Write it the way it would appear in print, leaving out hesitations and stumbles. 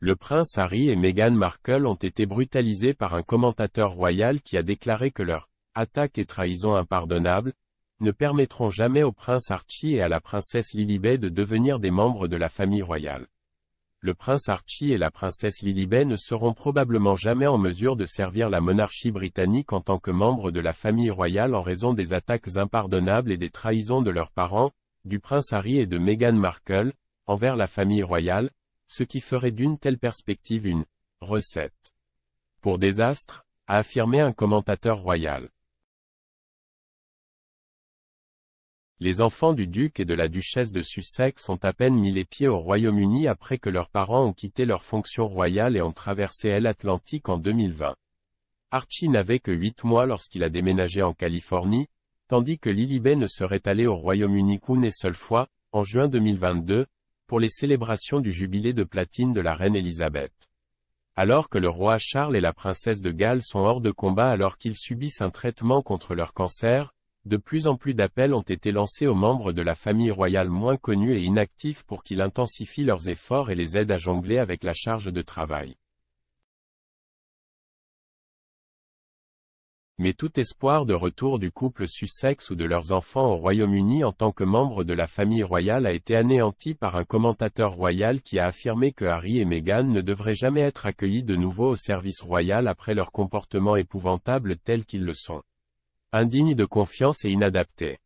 Le prince Harry et Meghan Markle ont été brutalisés par un commentateur royal qui a déclaré que leur « attaque et trahison impardonnables » ne permettront jamais au prince Archie et à la princesse Lilibet de devenir des membres de la famille royale. Le prince Archie et la princesse Lilibet ne seront probablement jamais en mesure de servir la monarchie britannique en tant que membres de la famille royale en raison des attaques impardonnables et des trahisons de leurs parents, du prince Harry et de Meghan Markle, envers la famille royale, ce qui ferait d'une telle perspective une « recette pour désastre », a affirmé un commentateur royal. Les enfants du duc et de la duchesse de Sussex ont à peine mis les pieds au Royaume-Uni après que leurs parents ont quitté leurs fonctions royales et ont traversé l'Atlantique en 2020. Archie n'avait que 8 mois lorsqu'il a déménagé en Californie, tandis que Lilibet ne serait allée au Royaume-Uni qu'une seule fois, en juin 2022, pour les célébrations du jubilé de platine de la reine Elisabeth. Alors que le roi Charles et la princesse de Galles sont hors de combat alors qu'ils subissent un traitement contre leur cancer, de plus en plus d'appels ont été lancés aux membres de la famille royale moins connus et inactifs pour qu'ils intensifient leurs efforts et les aident à jongler avec la charge de travail. Mais tout espoir de retour du couple Sussex ou de leurs enfants au Royaume-Uni en tant que membres de la famille royale a été anéanti par un commentateur royal qui a affirmé que Harry et Meghan ne devraient jamais être accueillis de nouveau au service royal après leur comportement épouvantable tel qu'ils le sont. Indigne de confiance et inadapté.